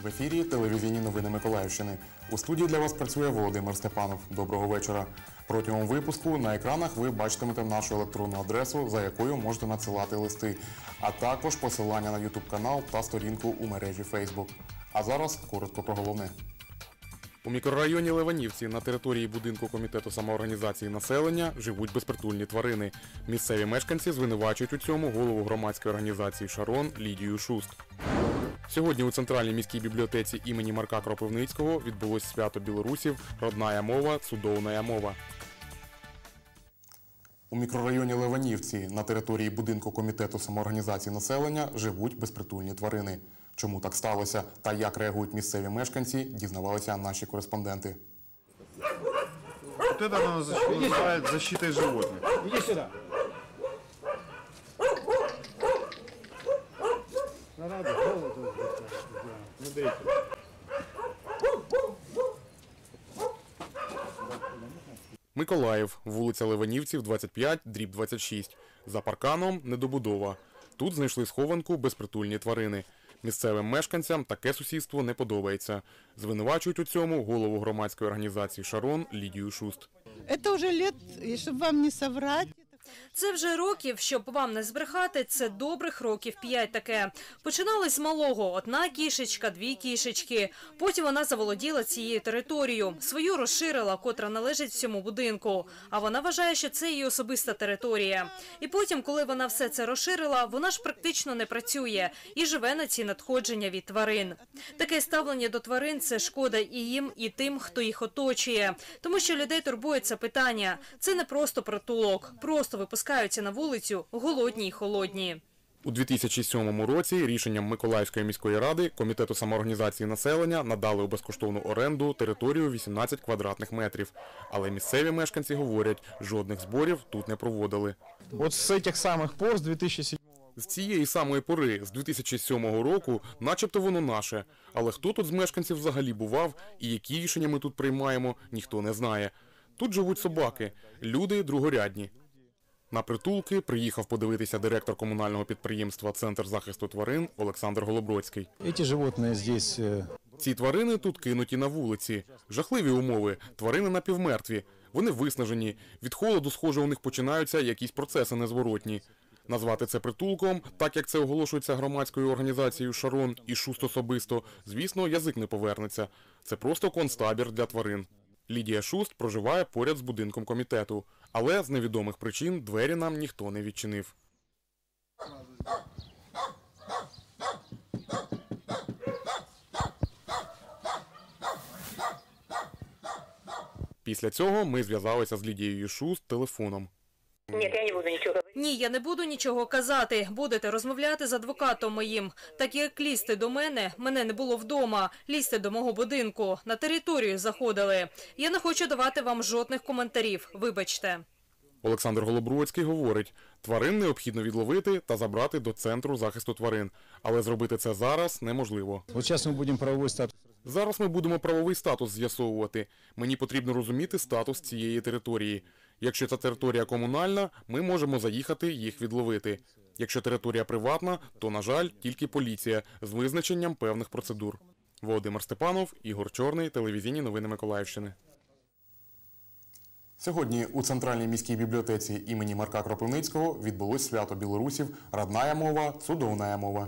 В ефірі телевізійні новини Миколаївщини. У студії для вас працює Володимир Степанов. Доброго вечора. Протягом випуску на екранах ви бачитимете нашу електронну адресу, за якою можете надсилати листи, а також посилання на YouTube-канал та сторінку у мережі Facebook. А зараз коротко про головне. У мікрорайоні Леванівці на території будинку Комітету самоорганізації населення живуть безпритульні тварини. Місцеві мешканці звинувачують у цьому голову громадської організації «Шарон» Лідію Шуст. Сьогодні у Центральній міській бібліотеці імені Марка Кропивницького відбулось свято білорусів «Родная мова, цудовная мова». У мікрорайоні Леванівці на території будинку Комітету самоорганізації населення живуть безпритульні тварини. Чому так сталося та як реагують місцеві мешканці, дізнавалися наші кореспонденти. Вот это она называют защитой животных. Иди сюда. Смотрите. Миколаїв, вулиця Леванівців, 25/26. За парканом недобудова. Тут знайшли схованку безпритульні тварини. Місцевим мешканцям таке сусідство не подобається. Звинувачують у цьому голову громадської організації «Шарон» Лідію Шуст. Це вже літ, щоб вам не соврати. Це вже років, щоб вам не збрехати, це добрих років 5 таке. Починали з малого. 1 кішечка, 2 кішечки. Потім вона заволоділа цією територією. Свою розширила, котра належить всьому будинку. А вона вважає, що це її особиста територія. І потім, коли вона все це розширила, вона ж практично не працює і живе на ці надходження від тварин. Таке ставлення до тварин – це шкода і їм, і тим, хто їх оточує. Тому що людей турбує це питання. Це не просто притулок, просто випускаються на вулицю голодні й холодні. У 2007 році рішенням Миколаївської міської ради Комітету самоорганізації населення надали у безкоштовну оренду територію 18 квадратних метрів. Але місцеві мешканці говорять, жодних зборів тут не проводили. Вот с этих самых пор, с 2007 З цієї самої пори, з 2007 року, начебто воно наше. Але хто тут з мешканців взагалі бував і які рішення ми тут приймаємо, ніхто не знає. Тут живуть собаки, люди другорядні. На притулки приїхав подивитися директор комунального підприємства «Центр захисту тварин» Олександр Голобродський. Ці тварини тут кинуті на вулиці. Жахливі умови, тварини напівмертві. Вони виснажені, від холоду, схоже, у них починаються якісь процеси незворотні. Назвати це притулком, так як це оголошується громадською організацією «Шарон» і Шуст особисто, звісно, язик не повернеться. Це просто концтабір для тварин. Лідія Шуст проживає поряд з будинком комітету, але з невідомих причин двері нам ніхто не відчинив. Після цього ми зв'язалися з Лідією Шуст телефоном. Ні, я не буду нічого казати. Будете розмовляти з адвокатом моїм. Так як лізти до мене не було вдома. Лізти до мого будинку, на територію заходили. Я не хочу давати вам жодних коментарів, вибачте. Олександр Голобродський говорить, тварин необхідно відловити та забрати до Центру захисту тварин. Але зробити це зараз неможливо. Зараз ми будемо правовий статус з'ясовувати. Мені потрібно розуміти статус цієї території. Якщо ця територія комунальна, ми можемо заїхати їх відловити. Якщо територія приватна, то, на жаль, тільки поліція з визначенням певних процедур. Володимир Степанов, Ігор Чорний, телевізійні новини Миколаївщини. Сьогодні у Центральній міській бібліотеці імені Марка Кропивницького відбулось свято білорусів «Родная мова, цудовная мова».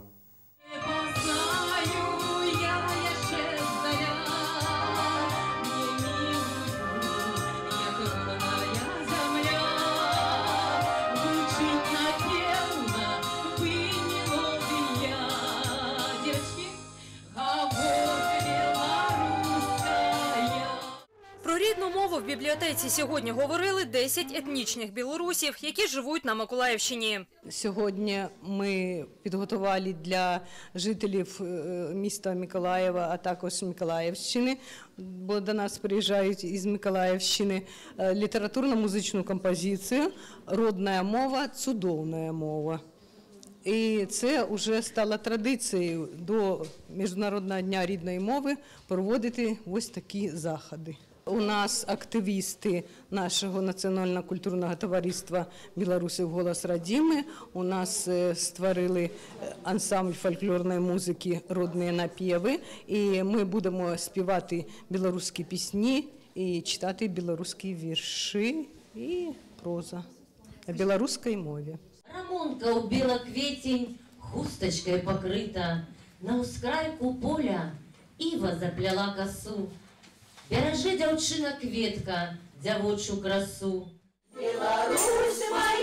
Рідну мову в бібліотеці сьогодні говорили 10 етнічних білорусів, які живуть на Миколаївщині. Сьогодні ми підготували для жителів міста Миколаєва, а також Миколаївщини, бо до нас приїжджають із Миколаївщини, літературно-музичну композицію «Родная мова, цудовная мова». І це вже стало традицією до Міжнародного дня рідної мови проводити ось такі заходи. У нас активісти нашого національного культурного товариства «Білорусів. Голос Радіми». У нас створили ансамбль фольклорної музики «Родні напєви». І ми будемо співати білоруські пісні і читати білоруські вірші і проза на білоруській мові. Рамонка у белокветень хусточкой покрыта, на ускрайку поля ива запляла косу. Бережи, дзяўчына, кветка, дзявочу красу. Беларусь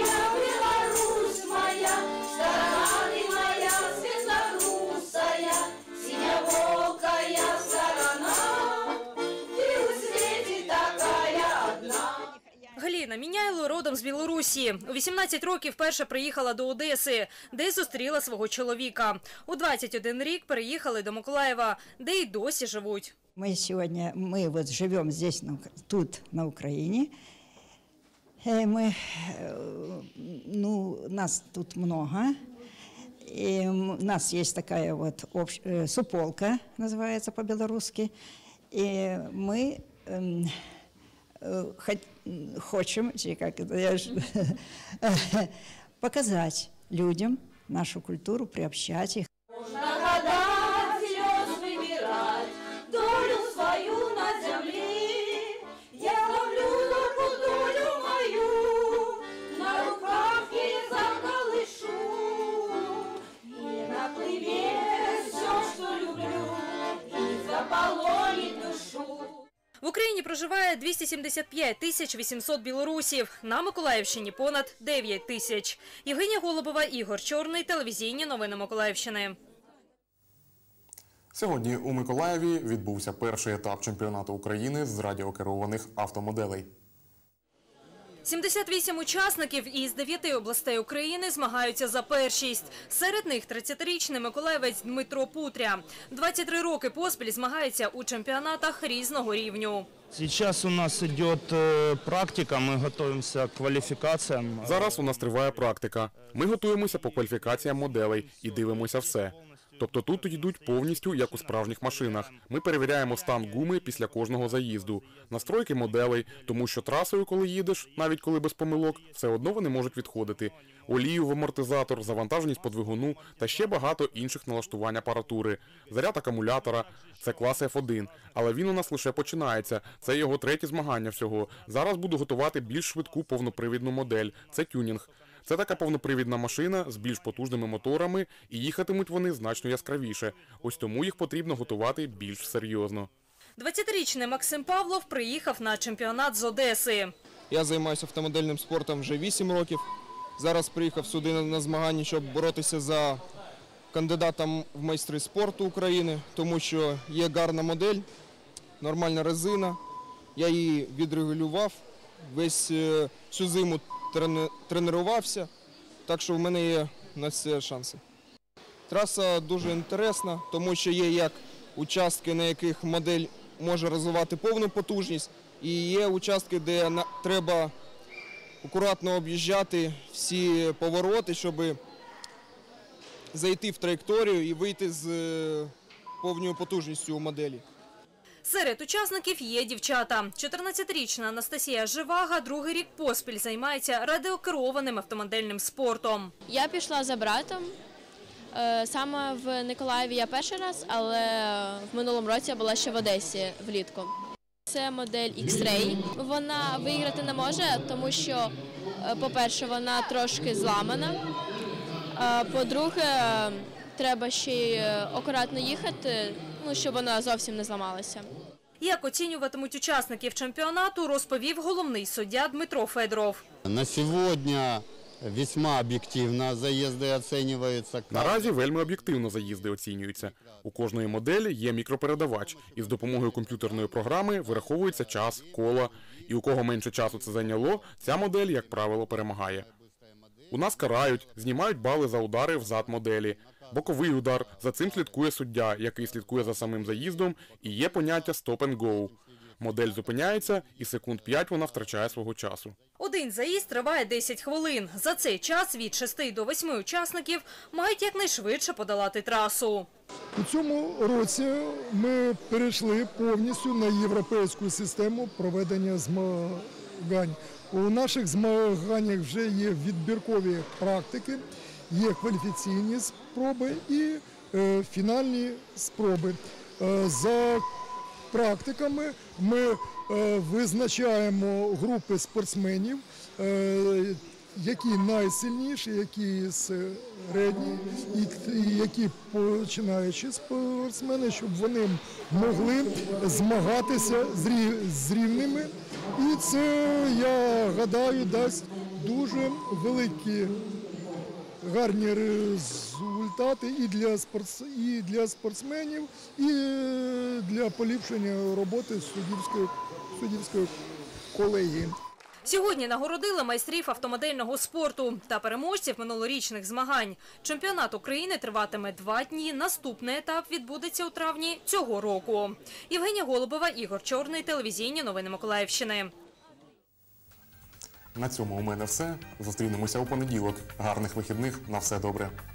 моя, сторона ты моя, светлорусая, синевокая сторона, ты у свете такая одна. Галина Міняйло родом з Білорусі. У 18 років вперше приїхала до Одеси, де й зустріла свого чоловіка. У 21 рік переїхали до Миколаєва, де й досі живуть. Мы вот живем здесь, тут, на Украине. Нас тут много. И у нас есть такая вот суполка, называется по-белорусски. И мы хотим показать людям нашу культуру, приобщать их. В Україні проживає 275 800 білорусів, на Миколаївщині понад 9 тисяч. Євгенія Голубова, Ігор Чорний, телевізійні новини Миколаївщини. Сьогодні у Миколаєві відбувся перший етап чемпіонату України з радіокерованих автомоделей. 78 учасників із 9 областей України змагаються за першість. Серед них 30-річний миколаївець Дмитро Путря. 23 роки поспіль змагається у чемпіонатах різного рівню. Сейчас у нас идет практика, мы готовимся к квалификациям. Зараз у нас триває практика. Ми готуємося по кваліфікаціям моделей і дивимося все. Тобто тут йдуть повністю, як у справжніх машинах. Ми перевіряємо стан гуми після кожного заїзду, настройки моделей, тому що трасою, коли їдеш, навіть коли без помилок, все одно вони можуть відходити. Олію в амортизатор, завантаженість по двигуну та ще багато інших налаштувань апаратури. Заряд акумулятора – це клас F1, але він у нас лише починається. Це його третє змагання всього. Зараз буду готувати більш швидку повнопривідну модель – це тюнінг. Це така повнопривідна машина з більш потужними моторами, і їхатимуть вони значно яскравіше. Ось тому їх потрібно готувати більш серйозно. 20-річний Максим Павлов приїхав на чемпіонат з Одеси. Я займаюся автомобільним спортом вже 8 років. Зараз приїхав сюди на змагання, щоб боротися за кандидатом в майстри спорту України, тому що є гарна модель, нормальна резина. Я її відрегулював, всю зиму тренувався, так що в мене є на це шанси. Траса дуже інтересна, тому що є як участки, на яких модель може розвивати повну потужність, і є участки, де треба акуратно об'їжджати всі повороти, щоб зайти в траєкторію і вийти з повною потужністю у моделі. Серед учасників є дівчата. 14-річна Анастасія Живага другий рік поспіль займається радіокерованим автомобільним спортом. Я пішла за братом. Саме в Миколаєві я перший раз, але в минулому році я була ще в Одесі влітку. Це модель X-Ray. Вона виграти не може, тому що, по-перше, вона трошки зламана. По-друге, треба ще й акуратно їхати, щоб вона зовсім не зламалася. Як оцінюватимуть учасників чемпіонату, розповів головний суддя Дмитро Федоров. На сьогодні весьма об'єктивно заїзди оцінюються. Наразі вельми об'єктивно заїзди оцінюються. У кожної моделі є мікропередавач, і з допомогою комп'ютерної програми вираховується час, кола. І у кого менше часу це зайняло, ця модель, як правило, перемагає. У нас карають, знімають бали за удари взад моделі. Боковий удар, за цим слідкує суддя, який слідкує за самим заїздом, і є поняття «stop and go». Модель зупиняється, і секунд 5 вона втрачає свого часу. Один заїзд триває 10 хвилин. За цей час від 6 до 8 учасників мають якнайшвидше подолати трасу. У цьому році ми перейшли повністю на європейську систему проведення змагань. У наших змаганнях вже є відбіркові практики, є кваліфікаційні спроби і фінальні спроби. За практиками ми визначаємо групи спортсменів, які найсильніші, які середні і які починаючі спортсмени, щоб вони могли змагатися з рівними. І це, я гадаю, дасть дуже великі гарні результати і для спортсменів, і для поліпшення роботи суддівської колегії. Сьогодні нагородили майстрів автомодельного спорту та переможців минулорічних змагань. Чемпіонат України триватиме 2 дні. Наступний етап відбудеться у травні цього року. Євгенія Голубова, Ігор Чорний, телевізійні новини Миколаївщини. На цьому у мене все. Зустрінемося у понеділок. Гарних вихідних. На все добре.